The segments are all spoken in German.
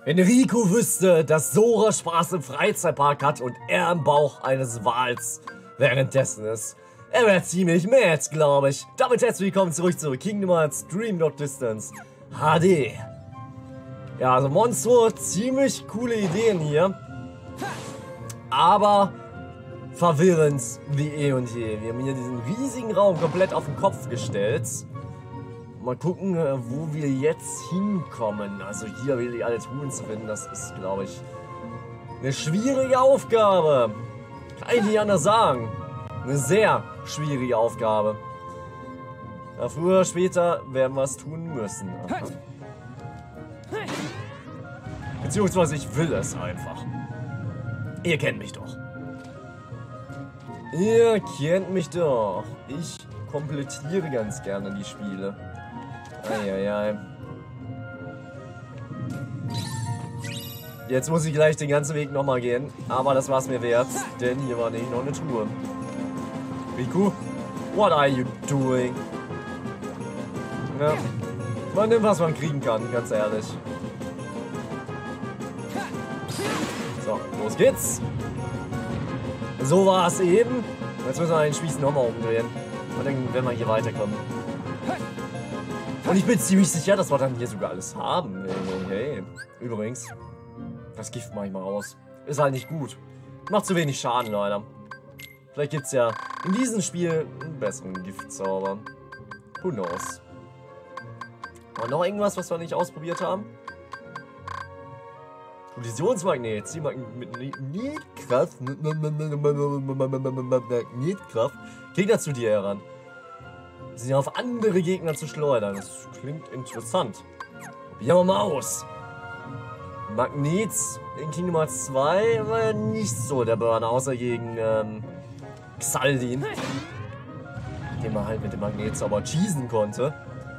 Wenn Riku wüsste, dass Sora Spaß im Freizeitpark hat und er im Bauch eines Wals währenddessen ist, er wäre ziemlich mad, glaube ich. Damit herzlich willkommen zurück zu Kingdom Hearts Dream Drop Distance HD. Ja, also Monstro, ziemlich coole Ideen hier. Aber verwirrend wie eh und je. Wir haben hier diesen riesigen Raum komplett auf den Kopf gestellt. Mal gucken, wo wir jetzt hinkommen. Also hier wirklich alle Truhen zu finden, das ist, glaube ich, eine schwierige Aufgabe. Kann ich nicht anders sagen. Eine sehr schwierige Aufgabe. Ja, früher oder später werden wir es tun müssen. Aha. Beziehungsweise ich will es einfach. Ihr kennt mich doch. Ihr kennt mich doch. Ich komplettiere ganz gerne die Spiele. Eieiei. Jetzt muss ich gleich den ganzen Weg nochmal gehen. Aber das war's mir wert. Denn hier war nämlich noch eine Truhe. Riku, what are you doing? Ja. Man nimmt, was man kriegen kann, ganz ehrlich. So, los geht's. So war es eben. Jetzt müssen wir den Spieß nochmal umdrehen. Und dann werden wir hier weiterkommen. Und ich bin ziemlich sicher, dass wir dann hier sogar alles haben. Hey. Übrigens, das Gift mache ich mal raus. Ist halt nicht gut. Macht zu wenig Schaden, leider. Vielleicht gibt es ja in diesem Spiel einen besseren Giftzauber. Who knows? Aber noch irgendwas, was wir nicht ausprobiert haben? Kollisionsmagnet. Zieh mal mit Magnetkraft. Magnetkraft. Gegner zu dir heran. Sie auf andere Gegner zu schleudern. Das klingt interessant. Probieren wir mal aus. Magnet in Kingdom Hearts 2 war ja nicht so der Burner, außer gegen Xaldin, den man halt mit dem Magnetzauber cheesen konnte.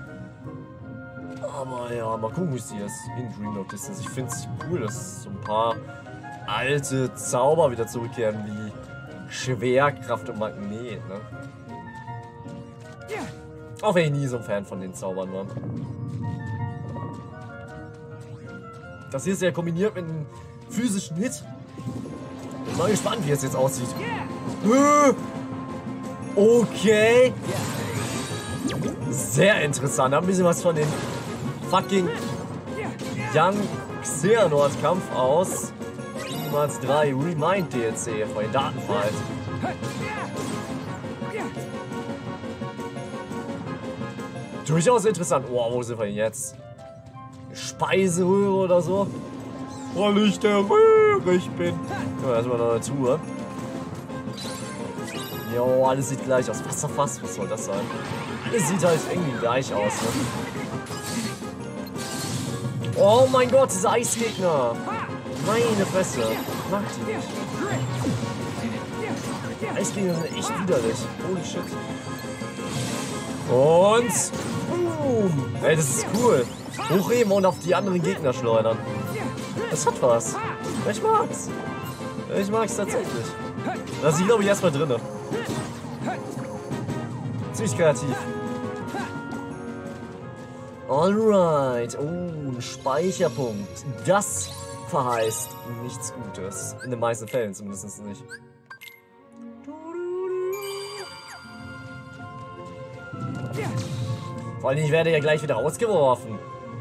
Aber ja, mal gucken, wie es hier ist in Dream Drop Distance. Ich finde es cool, dass so ein paar alte Zauber wieder zurückkehren, wie Schwerkraft und Magnet, ne? Auch wenn ich nie so ein Fan von den Zaubern war. Das hier ist ja kombiniert mit einem physischen Hit. Bin mal gespannt, wie es jetzt aussieht. Okay. Sehr interessant. Ein bisschen was von den fucking Young Xehanort Kampf aus Kingdom Hearts 3 Remind DLC von den Datenfight. Durchaus interessant. Oh, wo sind wir denn jetzt? Speiseröhre oder so? Weil ich der Röhrig bin. Ja, erstmal noch eine Tour. Jo, alles sieht gleich aus. Wasserfass, was soll das sein? Alles sieht halt irgendwie gleich aus, ne? Oh mein Gott, diese Eisgegner! Meine Fresse. Ich mag die nicht. Die Eisgegner sind echt widerlich. Holy shit. Und boom! Ey, das ist cool. Hochheben und auf die anderen Gegner schleudern. Das hat was. Ich mag's. Ich mag's tatsächlich. Das ist, glaube ich, erstmal drinne. Ziemlich kreativ. Alright. Oh, ein Speicherpunkt. Das verheißt nichts Gutes. In den meisten Fällen zumindest nicht. Vor allem, ich werde ja gleich wieder rausgeworfen.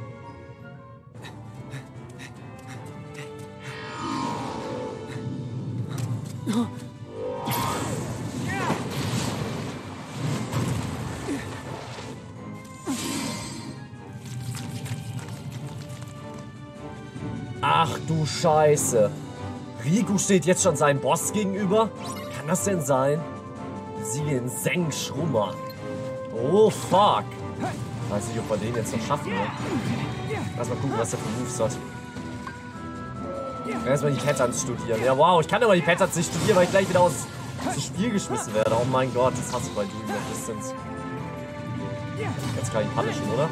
Ach du Scheiße. Riku steht jetzt schon seinem Boss gegenüber? Kann das denn sein? Besiege in Zeng Schrummer. Oh fuck. Weiß nicht, ob wir den jetzt noch schaffen. Ne? Lass mal gucken, was der für Moves hat. Erstmal die Patterns studieren. Ja, wow, ich kann aber die Patterns nicht studieren, weil ich gleich wieder aus dem Spiel geschmissen werde. Oh mein Gott, das hasse ich bei Dream Drop Distance. Jetzt kann ich punishen, oder?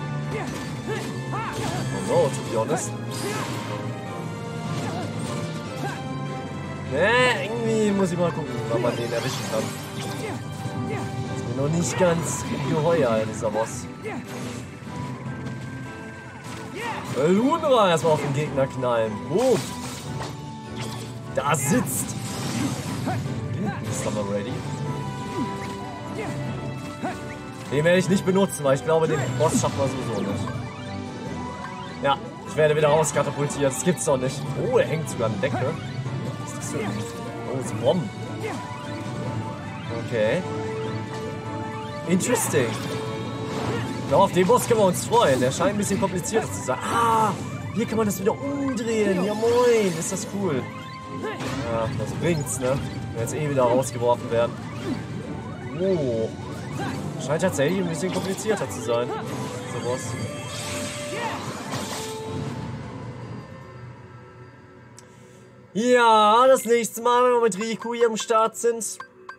Oh no, to be honest. Ne, irgendwie muss ich mal gucken, ob man den erwischen kann. Ist mir noch nicht ganz geheuer, dieser Boss. Lunra erstmal auf den Gegner knallen. Boom. Da sitzt. Ist aber ready. Den werde ich nicht benutzen, weil ich glaube, den Boss schafft man sowieso nicht. Ja, ich werde wieder rauskatapultiert. Das gibt's doch nicht. Oh, er hängt sogar an der Decke. Was ist das für ein... Oh, das ist Bomben. Okay. Interesting. Ich glaube, auf den Boss können wir uns freuen. Der scheint ein bisschen komplizierter zu sein. Ah, hier kann man das wieder umdrehen. Ja moin, ist das cool. Ja, das bringt's, ne? Wenn jetzt eh wieder rausgeworfen werden. Oh. Scheint tatsächlich ein bisschen komplizierter zu sein. So Boss. Ja, das nächste Mal, wenn wir mit Riku hier am Start sind.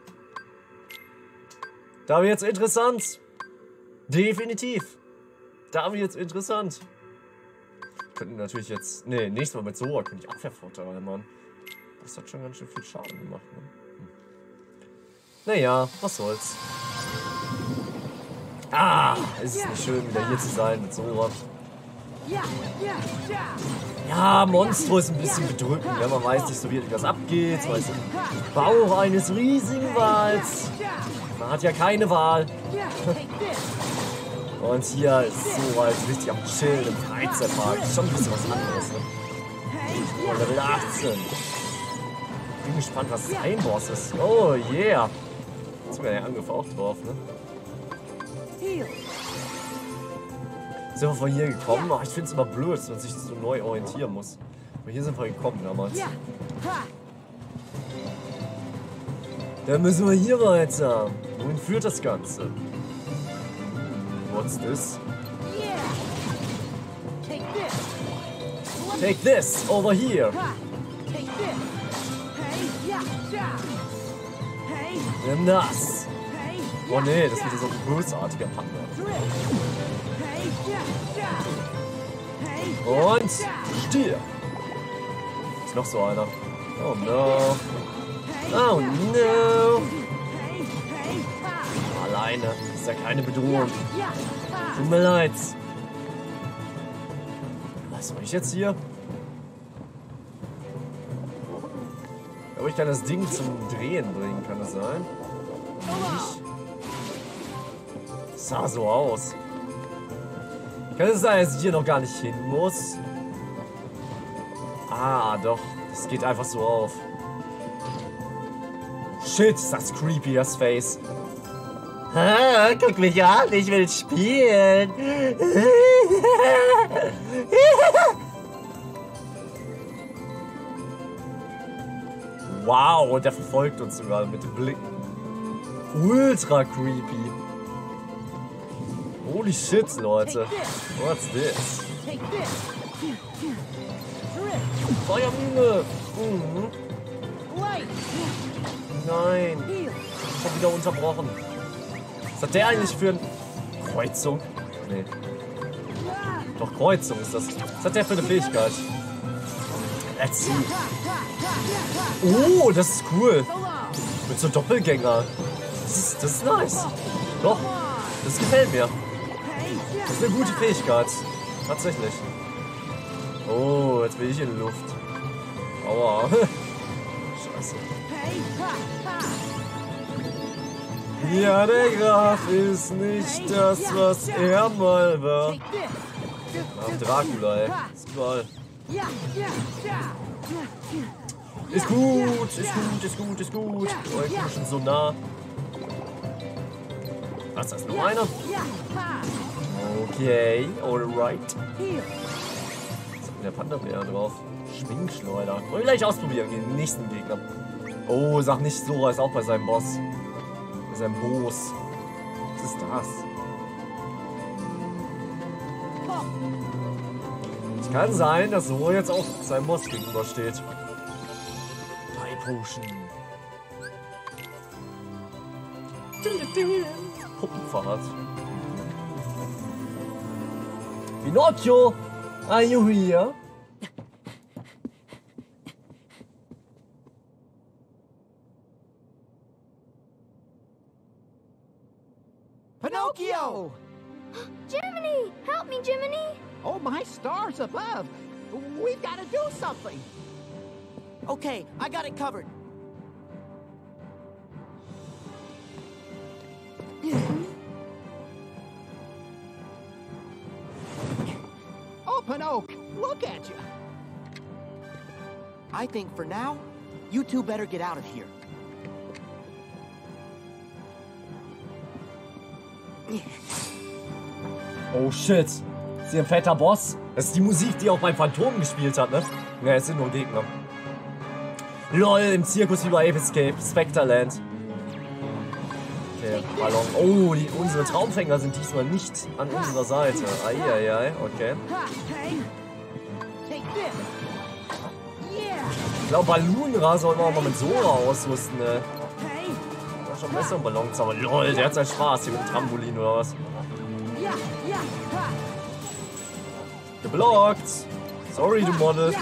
Da wird's interessant. Definitiv. Da wird's interessant. Könnten natürlich jetzt... Ne, nächstes Mal mit Sora könnte ich Abwehrvorteile machen. Das hat schon ganz schön viel Schaden gemacht. Ne? Naja, was soll's. Ah, es ist nicht schön, wieder hier zu sein mit Sora. Ja, Monstro ist ein bisschen bedrückend. Ja, man weiß nicht so wirklich, was abgeht. Man ist im Bauch eines riesigen Wals. Man hat ja keine Wahl. Und hier ist Sora jetzt richtig am Chillen im Freizeitpark. Ist schon ein bisschen was anderes, ne? Oh, Level 18. Bin gespannt, was sein Boss ist. Oh yeah. Jetzt sind wir ja angefaucht drauf, ne? Sind wir von hier gekommen? Ach, ich finde es immer blöd, dass man sich so neu orientieren muss. Aber hier sind wir gekommen damals. Dann müssen wir hier weiter. Wohin führt das Ganze? What's this? Take this over here. Nimm das. Oh nee, das wird so ein bösartiger Panda. Und Stier. Ist noch so einer. Oh no. Oh no. Alleine. Das ist ja keine Bedrohung. Tut mir leid. Was soll ich jetzt hier? Aber ich kann das Ding zum Drehen bringen, kann das sein? Nicht? Das sah so aus. Kann es sein, dass ich hier noch gar nicht hin muss? Ah, doch. Es geht einfach so auf. Shit, ist das creepy, das Face. Ah, guck mich an, ich will spielen. Wow, und der verfolgt uns sogar mit den Blicken. Ultra creepy. Holy shit, Leute. What's this? Feuermine. Mhm. Nein. Schon wieder unterbrochen. Was hat der eigentlich für eine Kreuzung? Nee. Doch, Kreuzung ist das. Was hat der für eine Fähigkeit? Let's see. Oh, das ist cool. Mit so Doppelgänger. Das ist nice. Doch, das gefällt mir. Das ist eine gute Fähigkeit. Tatsächlich. Oh, jetzt bin ich in der Luft. Aua. Scheiße. Ja, der Graf ist nicht das, was er mal war. Ach, Dracula, ey. Ist überall. Ist gut, ist gut, ist gut, ist gut. Oh, ich bin schon so nah. Was ist das, noch einer? Okay, alright. Was hat denn der Panda-Bär drauf? Schwingschleuder. Wollen wir gleich ausprobieren gegen den nächsten Gegner. Oh, sag nicht, Sora ist auch bei seinem Boss. Bei seinem Boss. Was ist das? Es kann sein, dass Sora jetzt auch seinem Boss gegenübersteht. Fire Potion. Puppenfahrt. Pinocchio, are you here? Pinocchio! Jiminy! Help me, Jiminy! Oh, my stars above. We've got to do something. Okay, I got it covered. Oh, Pinocchio, look at you. I think for now, you two better get out of here. Oh shit. Ist hier ein fetter Boss? Das ist die Musik, die auch beim Phantom gespielt hat, ne? Ne, es sind nur Gegner. LOL, im Zirkus über Ape Escape, Spectreland. Okay, Ballon. Oh, unsere Traumfänger sind diesmal nicht an unserer Seite. Eieiei, okay. Ich glaube, Balloonra sollten wir auch mal mit Sora ausrüsten, ne? Ja, schon besser ein Ballonzauber. LOL, der hat seinen Spaß hier mit dem Trampolin oder was? Geblockt! Sorry, du Model.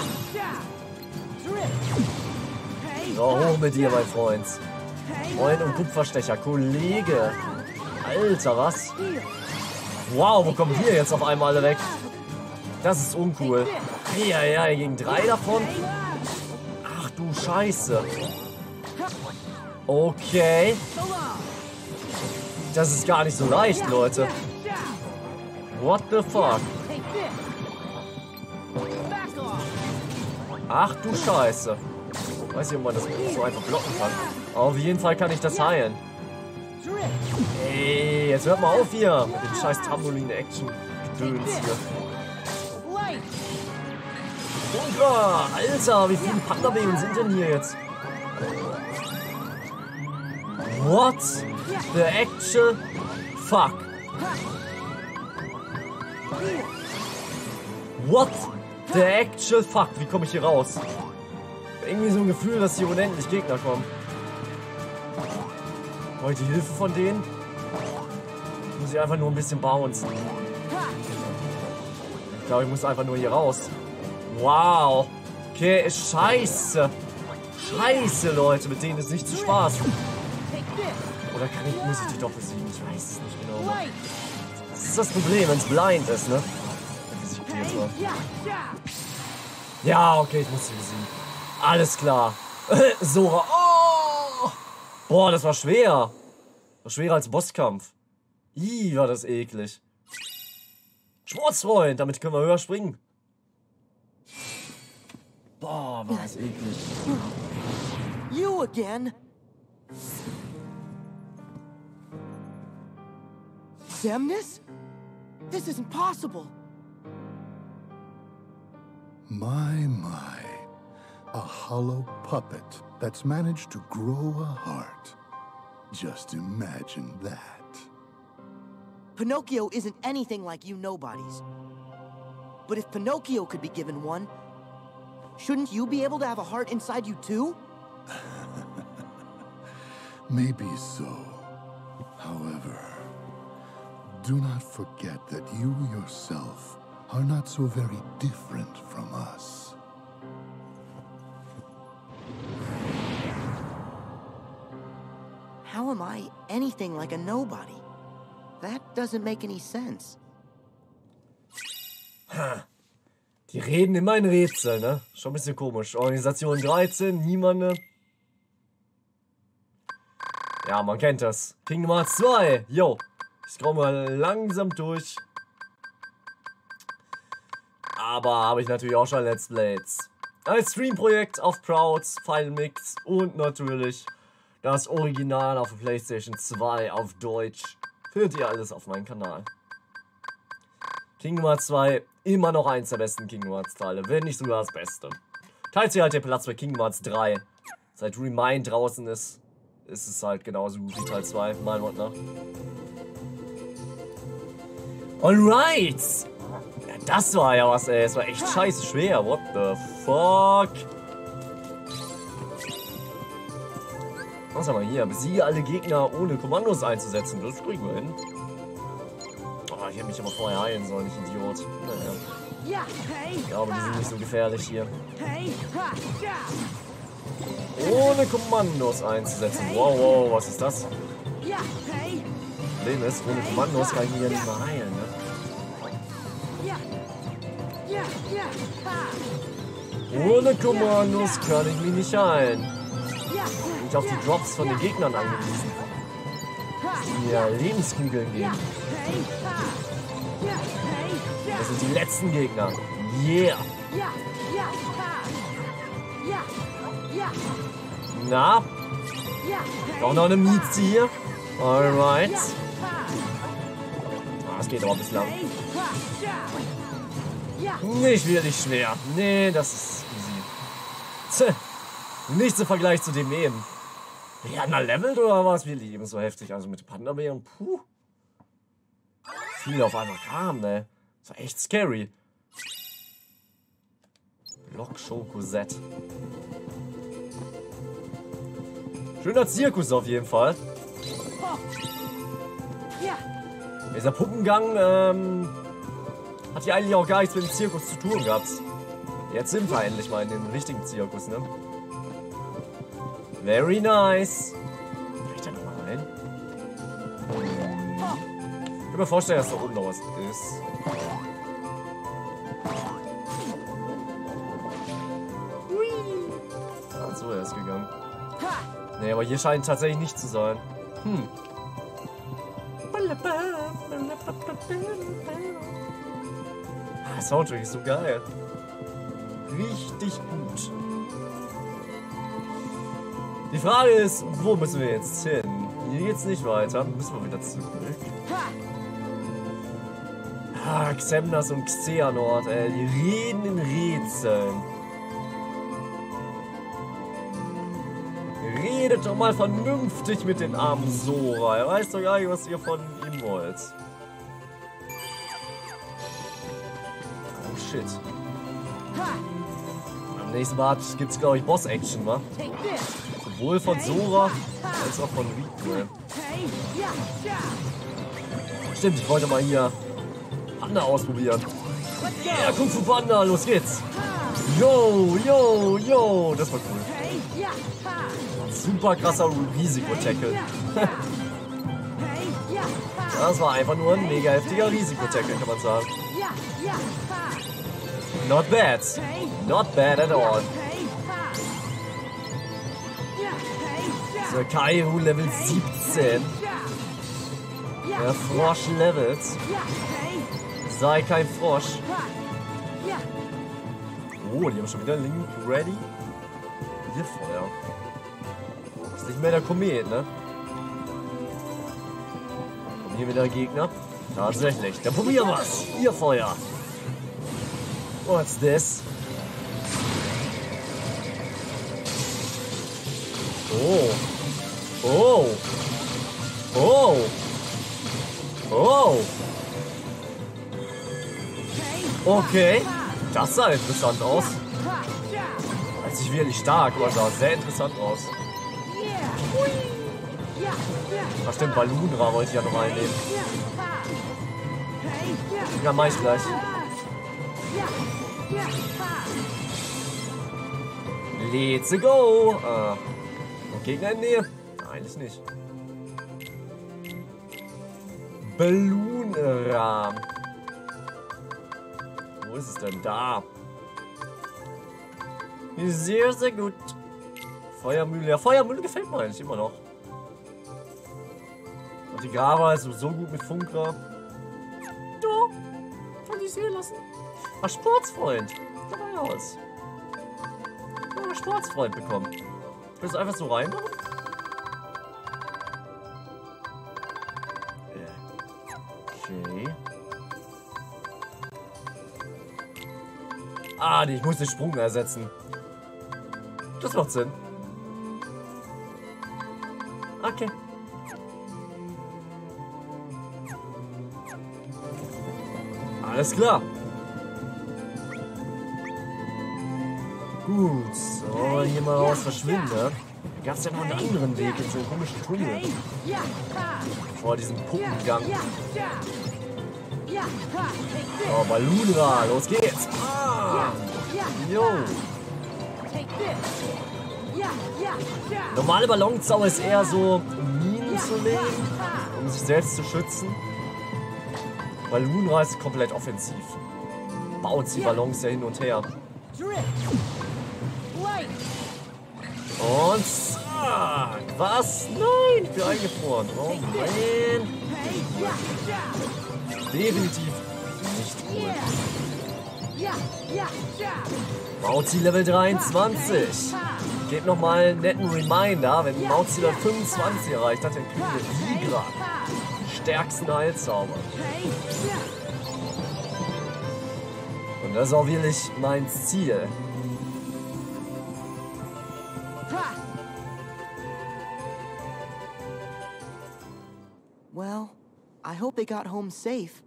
So, hoch mit dir, mein Freund. Freund und Kupferstecher, Kollege. Alter, was? Wow, wo kommen wir jetzt auf einmal alle weg? Das ist uncool. Ja, gegen 3 davon? Ach du Scheiße. Okay. Das ist gar nicht so leicht, Leute. What the fuck? Ach du Scheiße. Ich weiß nicht, ob man das so einfach blocken kann. Aber auf jeden Fall kann ich das heilen. Ey, jetzt hört mal auf hier. Mit dem scheiß Trampolin-Action-Gedöns hier. Bunker! Alter, wie viele Panda-Bären sind denn hier jetzt? What the actual fuck? What the actual fuck? Wie komme ich hier raus? Irgendwie so ein Gefühl, dass hier unendlich Gegner kommen. Wollt ihr Hilfe von denen? Muss ich einfach nur ein bisschen bouncen. Ich glaube, ich muss einfach nur hier raus. Wow. Okay, scheiße. Scheiße, Leute, mit denen ist nicht zu Spaß. Oder muss ich die doch besiegen? Ich weiß es nicht genau. Das ist das Problem, wenn es blind ist, ne? Ich die jetzt mal. Ja, okay, ich muss sie besiegen. Alles klar. Sora. Oh! Boah, das war schwer. War schwerer als Bosskampf. Ih, war das eklig. Sportsfreund, damit können wir höher springen. Boah, war das eklig. You again? Xemnas? This isn't possible. My. A hollow puppet that's managed to grow a heart. Just imagine that. Pinocchio isn't anything like you nobodies. But if Pinocchio could be given one, shouldn't you be able to have a heart inside you too? Maybe so. However, do not forget that you yourself are not so very different from us. How am I anything like a nobody? That doesn't make any sense. Die reden immer in Rätsel, ne? Schon ein bisschen komisch. Organisation 13, niemande. Ja, man kennt das. Kingdom Hearts 2. Yo. Ich scroll mal langsam durch. Aber habe ich natürlich auch schon Let's Plays. Ein Stream-Projekt auf Prouds, Final Mix und natürlich das Original auf der PlayStation 2 auf Deutsch. Findet ihr alles auf meinem Kanal. Kingdom Hearts 2, immer noch eins der besten Kingdom Hearts Teile, wenn nicht sogar das Beste. Teilt sich halt der Platz bei Kingdom Hearts 3. Seit Remind draußen ist es halt genauso gut wie Teil 2, meiner Meinung nach. Alright! Ja, das war ja was, ey. Es war echt scheiße schwer. What the fuck? Was haben wir hier? Besiege alle Gegner ohne Kommandos einzusetzen. Das kriegen wir hin. Oh, ich hätte mich aber vorher heilen sollen, ich Idiot. Naja. Ja, aber die sind nicht so gefährlich hier. Ohne Kommandos einzusetzen. Wow, was ist das? Problem ist, ohne Kommandos kann ich mich ja nicht mal heilen, ne? Ohne Kommandos kann ich mich nicht heilen. Bin ich auf die Drops von den Gegnern angewiesen. Die mir Lebenskugeln geben. Das sind die letzten Gegner. Yeah. Na? Auch noch eine Mieze hier. Alright. Das geht aber bislang. Nicht wirklich schwer. Nee, das ist easy. Tch. Nicht im Vergleich zu dem eben. Wir hatten levelt oder was? Wir lieben so heftig. Also mit Panda-Bären. Puh. Viel auf einmal kam, ne? Das war echt scary. Block-Schoko-Set. Schöner Zirkus auf jeden Fall. Dieser Puppengang hat hier eigentlich auch gar nichts mit dem Zirkus zu tun gehabt. Jetzt sind wir endlich mal in dem richtigen Zirkus, ne? Very nice. Kann ich da nochmal rein? Ich kann mir vorstellen, dass da oben noch was ist. Ah, so, er ist gegangen. Nee, aber hier scheint tatsächlich nicht zu sein. Ah, Soundtrack ist so geil. Richtig gut. Die Frage ist, wo müssen wir jetzt hin? Hier geht's nicht weiter. Müssen wir wieder zurück. Ah, Xemnas und Xehanort, ey. Die reden in Rätseln. Redet doch mal vernünftig mit den armen Sora. Er weiß doch gar nicht, was ihr von ihm wollt. Oh shit. Am nächsten Part gibt's, glaube ich, Boss-Action, wa? Sowohl von Sora als auch von Rico. Stimmt, ich wollte mal hier Panda ausprobieren. Ja, Kung Fu Panda, los geht's. Yo, yo, yo. Das war cool. Super krasser Risiko-Tackle. Das war einfach nur ein mega heftiger Risiko-Tackle, kann man sagen. Not bad. Not bad at all. So, Kairu Level 17. Der Frosch levelt. Sei kein Frosch. Oh, die haben schon wieder Link ready. Hier Feuer. Ist nicht mehr der Komet, ne? Kommen hier wieder Gegner? Tatsächlich. Dann probieren wir's. Hier Feuer. What's this? Oh. Oh. Oh. Oh. Okay. Das sah interessant aus. Hört sich wirklich stark, aber sah sehr interessant aus. Ach stimmt, Balloonra wollte ich ja noch einnehmen. Ja, mach ich gleich. Let's go! Gegner in Nähe? Eigentlich nicht. Balloonra. Wo ist es denn? Da. Sehr, sehr gut. Feuermühle. Ja, Feuermühle gefällt mir eigentlich immer noch. Und die Grava ist so gut mit Funker. Du, kann ich sehen lassen. Ach, Sportsfreund. Da war ja was. Ich habe Sportsfreund bekommen. Willst du einfach so reinmachen? Okay. Ah, ich muss den Sprung ersetzen. Das macht Sinn. Okay. Alles klar. Gut, so, hier mal raus verschwinden, ne? Da gab es ja noch einen anderen Weg in so einen komischen Tunnel. Vor diesem Puppengang. Oh, Balloonra, los geht's. Ah, jo. Normale Ballonzauber ist eher so, um Minen zu legen, um sich selbst zu schützen. Balloonra ist komplett offensiv. baut sie Ballons ja hin und her. Und zack. Was? Nein, ich bin eingefroren. Oh nein. Definitiv nicht cool. Mauzi Level 23. Gebt nochmal einen netten Reminder, wenn Mauzi Level 25 erreicht hat, dann kriegen wir Vigra. Stärksten Heilzauber. Und das ist auch wirklich mein Ziel. Well, I hope they got home safe.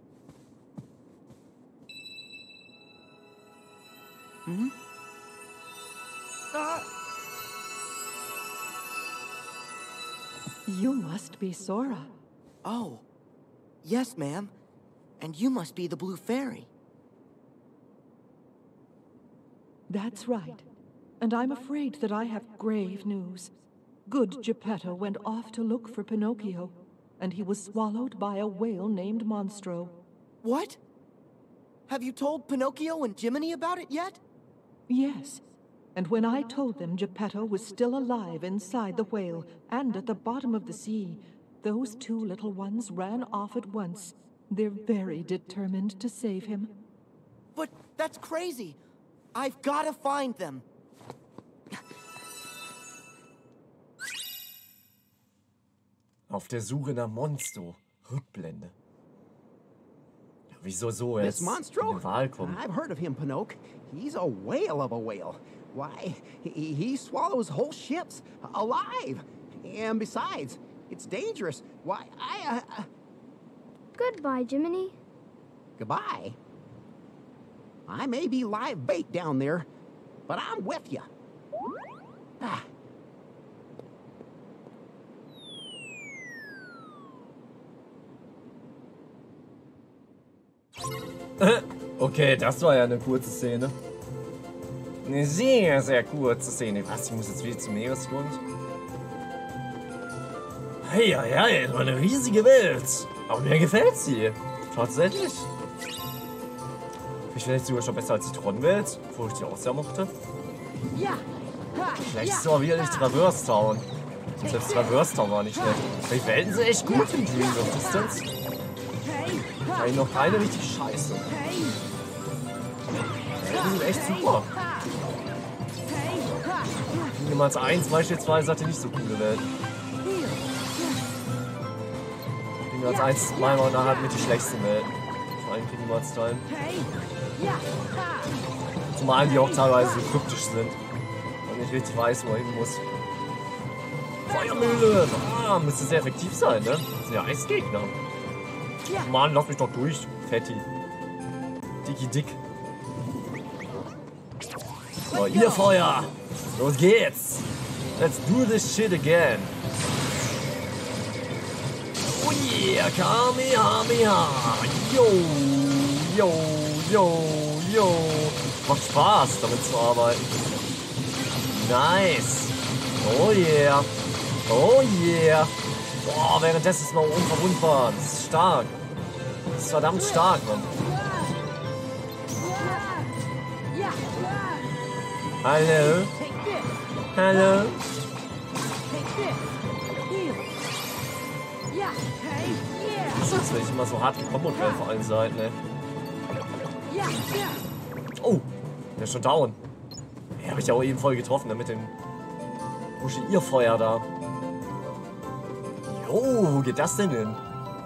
You must be Sora. Oh, yes, ma'am. And you must be the Blue Fairy. That's right. And I'm afraid that I have grave news. Good Geppetto went off to look for Pinocchio, and he was swallowed by a whale named Monstro. What? Have you told Pinocchio and Jiminy about it yet? Yes. And when I told them Geppetto was still alive inside the whale and at the bottom of the sea, those two little ones ran off at once. They're very determined to save him. But that's crazy. I've got to find them. Auf der Suche nach Monstro. Rückblende. Ja, wieso so jetzt? This Monstro? In den Wal kommen. I've heard of him, Pinocchio. He's a whale of a whale. Why, he swallows whole ships alive. And besides, it's dangerous. Why, Goodbye, Jiminy. Goodbye. I may be live bait down there, but I'm with you. Ah. Okay, das war ja eine kurze Szene. Eine sehr, sehr kurze Szene. Was, ich muss jetzt wieder zum Meeresgrund? Hey, hey, hey, so eine riesige Welt. Aber mir gefällt sie. Tatsächlich. Vielleicht sogar schon besser als die Tron-Welt, wo ich die auch sehr mochte. Vielleicht ist es aber wieder nicht Traverse Town. Und selbst Traverse Town war nicht schlecht. Die Welten sind echt gut in Dreams of Distance. Eigentlich noch keine richtig scheiße. Die sind echt super. Kingdom Hearts 1 beispielsweise hatte nicht so coole Welten. Kingdom Hearts 1 meiner Meinung nach hat mit die schlechtesten Welten. Vor allem Kingdom Hearts Teil. Zumal die auch teilweise so kryptisch sind. Und nicht richtig weiß, wo er hin muss. Feuermühle! Ah, müsste sehr effektiv sein, ne? Das sind ja Eisgegner. Mann, lass mich doch durch, Fetti. Dicky Dick. So, ihr Feuer! Los geht's! Let's do this shit again! Oh yeah! Kamehameha! Yo! Yo! Yo! Yo! Macht Spaß, damit zu arbeiten. Nice! Oh yeah! Oh yeah! Boah, währenddessen ist noch unverwundbar. Das ist stark. Das ist verdammt stark, Mann. Hallo? Hallo? Was ist das, wenn ich immer so hart gekombot werde vor allen Seiten, ey? Oh, der ist schon down. Den habe ich ja auch eben voll getroffen, ne, mit dem Bushi-Irrfeuer da. Jo, wo geht das denn hin?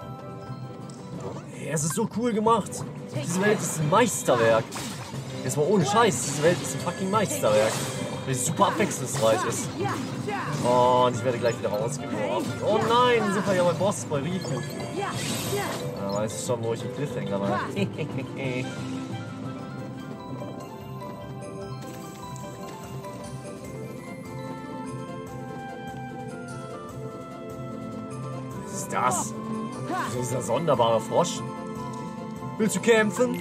Hey, es ist so cool gemacht. Diese Welt ist ein Meisterwerk. Jetzt mal ohne Scheiß, diese Welt ist ein fucking Meisterwerk. Weil sie super abwechslungsreich ist. Oh, und ich werde gleich wieder rausgeworfen. Oh nein, super, ja mein Boss bei Riku. Ja, weiß ich schon, wo ich einen Cliffhanger mache. Was ist das? Was ist dieser sonderbare Frosch? Willst du kämpfen?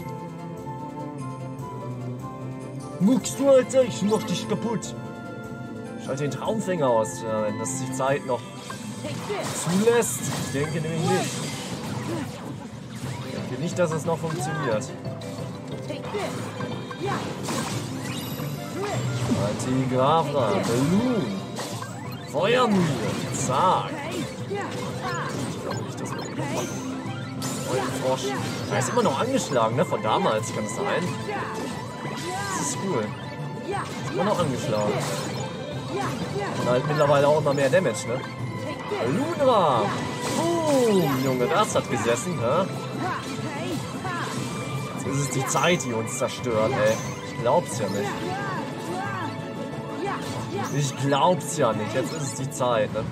Muckst du, Alter? Ich mach dich kaputt. Schalte den Traumfänger aus, wenn das die Zeit noch zulässt. Ich denke nämlich nicht. Ich denke nicht, dass es noch funktioniert. Antigravra, Balloon. Feuermühle. Zack. Frosch. Er ist immer noch angeschlagen, ne? Von damals kann es sein. Das ist cool. Ist immer noch angeschlagen. Und halt mittlerweile auch immer mehr Damage, ne? Lunra! Boom! Junge, das hat gesessen, ne? Jetzt ist es die Zeit, die uns zerstört, ey. Ich glaub's ja nicht. Ich glaub's ja nicht. Jetzt ist es die Zeit, ne?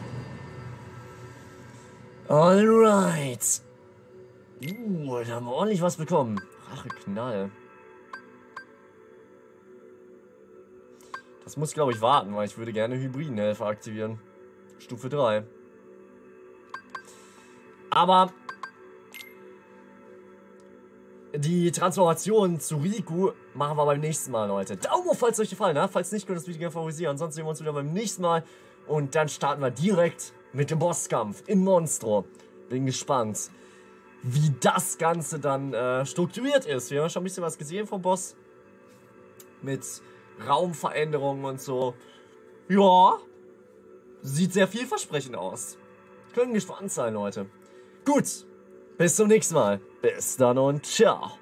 Alright. Da haben wir ordentlich was bekommen. Racheknall. Das muss, glaube ich, warten, weil ich würde gerne Hybridenhelfer aktivieren. Stufe 3. Aber die Transformation zu Riku machen wir beim nächsten Mal, Leute. Daumen hoch, falls es euch gefallen hat. Falls nicht, könnt ihr das Video gerne favorisieren. Ansonsten sehen wir uns wieder beim nächsten Mal. Und dann starten wir direkt mit dem Bosskampf in Monstro. Bin gespannt, wie das Ganze dann strukturiert ist. Wir haben schon ein bisschen was gesehen vom Boss. Mit Raumveränderungen und so. Ja, sieht sehr vielversprechend aus. Können gespannt sein, Leute. Gut, bis zum nächsten Mal. Bis dann und ciao.